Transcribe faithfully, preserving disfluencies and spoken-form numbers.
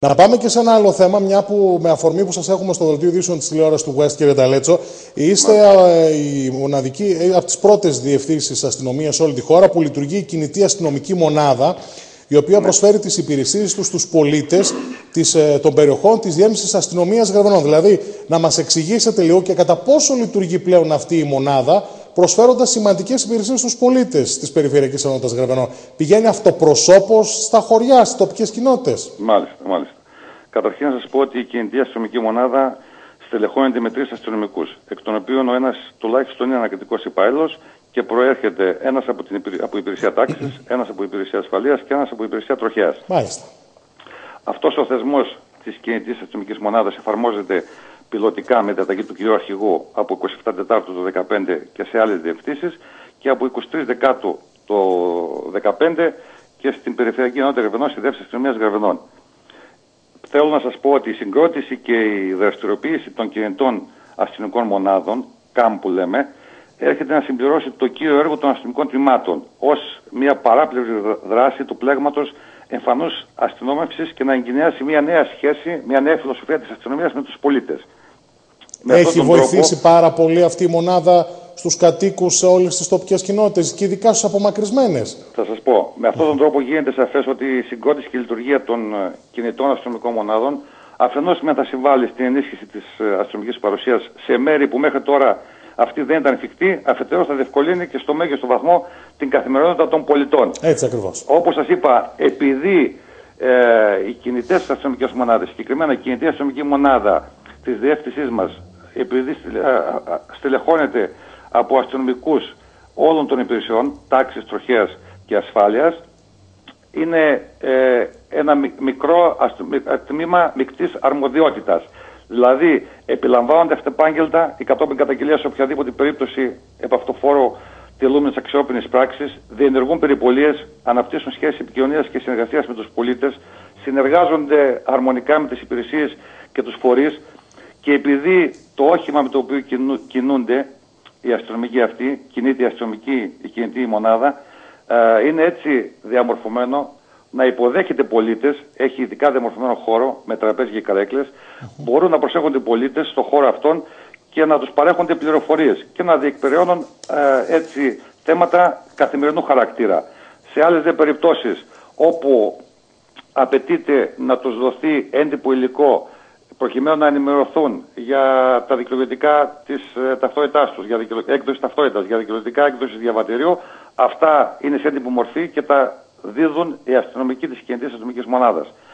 Να πάμε και σε ένα άλλο θέμα, μια που με αφορμή που σας έχουμε στο δελτίο ειδήσεων της τηλεόρασης του West, κύριε Νταλέτσο, είστε ε, η μοναδική, ε, από τις πρώτες διευθύνσεις αστυνομίας σε όλη τη χώρα που λειτουργεί η κινητή αστυνομική μονάδα, η οποία προσφέρει τις υπηρεσίες τους στους πολίτες της, ε, των περιοχών της Διεύθυνσης Αστυνομίας Γρεβενών. Δηλαδή, να μας εξηγήσετε λίγο και κατά πόσο λειτουργεί πλέον αυτή η μονάδα, προσφέροντας σημαντικές υπηρεσίες στους πολίτες της Περιφερειακής Ενότητας Γρεβενών. Πηγαίνει αυτοπροσώπως στα χωριά, στις τοπικές κοινότητες. Μάλιστα, μάλιστα. Καταρχήν να σας πω ότι η κινητή αστυνομική μονάδα στελεχώνεται με τρεις αστυνομικούς, εκ των οποίων ο ένας τουλάχιστον είναι ανακριτικός υπάλληλος και προέρχεται ένας από, την, από υπηρεσία τάξης, ένας από υπηρεσία ασφαλείας και ένας από υπηρεσία τροχέας. Μάλιστα. Αυτός ο θεσμός της κινητής αστυνομικής μονάδας εφαρμόζεται πιλωτικά με διαταγή του κ. Αρχηγού από είκοσι επτά Τετάρτου του δύο χιλιάδες δεκαπέντε και σε άλλες διευθύνσεις και από είκοσι τρεις Δεκάτου το δύο χιλιάδες δεκαπέντε και στην Περιφερειακή Ενότητα Γρεβενών στη Διεύθυνση Αστυνομίας Γρεβενών. Θέλω να σας πω ότι η συγκρότηση και η δραστηριοποίηση των κινητών αστυνομικών μονάδων, ΚΑΜ που λέμε, έρχεται να συμπληρώσει το κύριο έργο των αστυνομικών τμήματων ως μια παράπλευρη δράση του πλέγματος εμφανούς αστυνόμευσης και να εγκαινιάσει μια νέα σχέση, μια νέα φιλοσοφία της αστυνομίας με τους πολίτες. Έχει βοηθήσει τρόπο... πάρα πολύ αυτή η μονάδα στους κατοίκους σε όλες τις τοπικές κοινότητες και ειδικά στους απομακρυσμένες. Θα σας πω, με αυτόν τον τρόπο γίνεται σαφές ότι η συγκρότηση και η λειτουργία των κινητών αστυνομικών μονάδων αφενός με θα συμβάλλει στην ενίσχυση της αστυνομικής παρουσίας σε μέρη που μέχρι τώρα αυτή δεν ήταν εφικτή, αφετέρους θα διευκολύνει και στο μέγιστο βαθμό την καθημερινότητα των πολιτών. Έτσι ακριβώς. Όπως σας είπα, επειδή ε, οι κινητές αστυνομικές μονάδες, συγκεκριμένα η κινητή αστυνομική μονάδα της διεύθυνσής μας, επειδή στελεχώνεται από αστυνομικούς όλων των υπηρεσιών, τάξης, τροχέας και ασφάλειας, είναι ε, ένα μικρό τμήμα μεικτής αρμοδιότητας. Δηλαδή, επιλαμβάνονται αυτεπάγγελτα οι κατόπιν καταγγελία σε οποιαδήποτε περίπτωση επ' αυτοφόρο τελούμενης αξιόπινης πράξης, διενεργούν περιπολίες, αναπτύσσουν σχέσεις επικοινωνίας και συνεργασίας με τους πολίτες, συνεργάζονται αρμονικά με τις υπηρεσίες και τους φορείς και επειδή το όχημα με το οποίο κινούνται οι αστυνομικοί αυτοί, κινείται η αστυνομική, η κινητή μονάδα, ε, είναι έτσι διαμορφωμένο να υποδέχεται πολίτες, έχει ειδικά διαμορφωμένο χώρο με τραπέζια και καρέκλες, uh-huh. μπορούν να προσέχονται πολίτες στον χώρο αυτόν και να τους παρέχονται πληροφορίες και να διεκπεραιώνουν ε, έτσι θέματα καθημερινού χαρακτήρα. Σε άλλες δε περιπτώσεις όπου απαιτείται να τους δοθεί έντυπο υλικό προκειμένου να ενημερωθούν για τα δικαιολογητικά της ε, ταυτότητάς τους, για δικαιολο... έκδοση ταυτότητας, για δικαιολογητικά έκδοση διαβατηρίου, αυτά είναι σε έντυπο μορφή και τα δίδουν οι αστυνομικοί της κινητής αστυνομικής μονάδας.